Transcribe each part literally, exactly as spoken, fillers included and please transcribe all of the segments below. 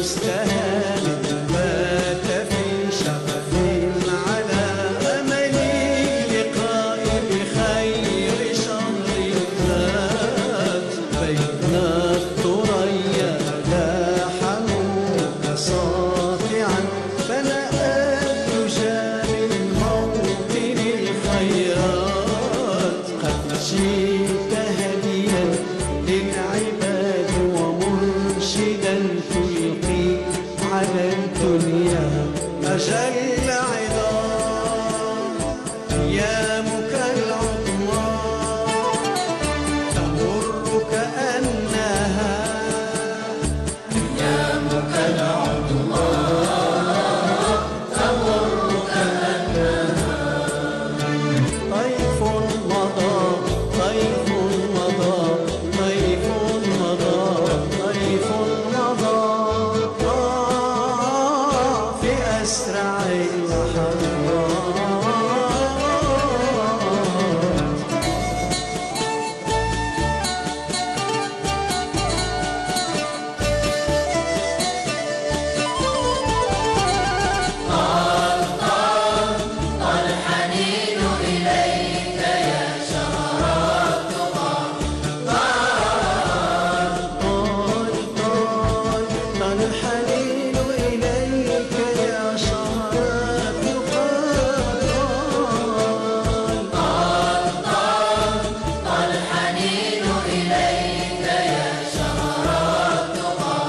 مستهان بات في شغف على أمل لقاء بخير شهر ذات بين الثريا لاح نورك ساطعا فنأى الدجى من موطن الخيرات قد جئت هديا للعباد ومرشدا تلقي على الدنيا أجل عظام أيامك العظمى تمر كأنها أيامك العظمى تمر كأنها طيف مضى طيف مضى طيف مضى طيف مضى آه في أسرع اللحظات الحنين إليك يا شهر التقى طال طال طال الحنين إليك يا شهر التقى طال الحنين إليك يا شهر التقى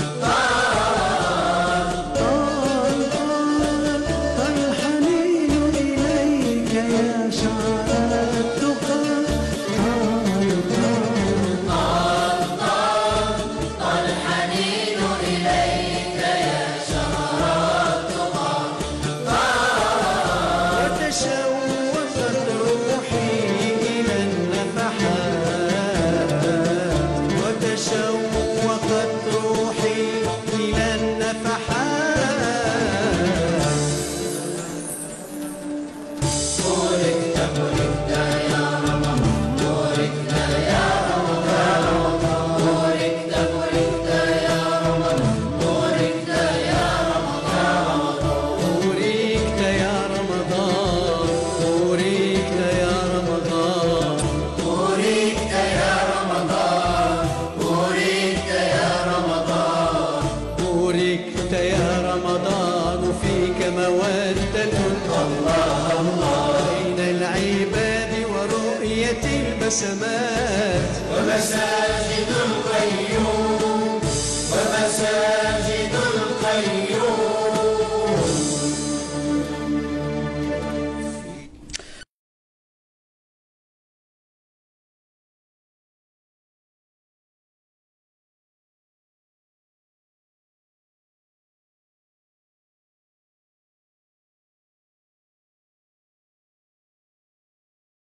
طال طال طال الحنين إليك يا شهر التقى طال طال طال الحنين إليك يا شهر التقى وتشوقت روحي إلى النفحات وتشوقت روحي إلى النفحات بوركت بوركت يا رمضان بوركت يا رمضان بوركت بوركت يا رمضان بوركت يا رمضان بوركت يا رمضان بوركت يا رمضان بوركت يا رمضان بوركت يا رمضان بوركت يا رمضان فيك مودة الله الله بين العباد ورؤية البسمات ومساجد القيوم ومساجد القيوم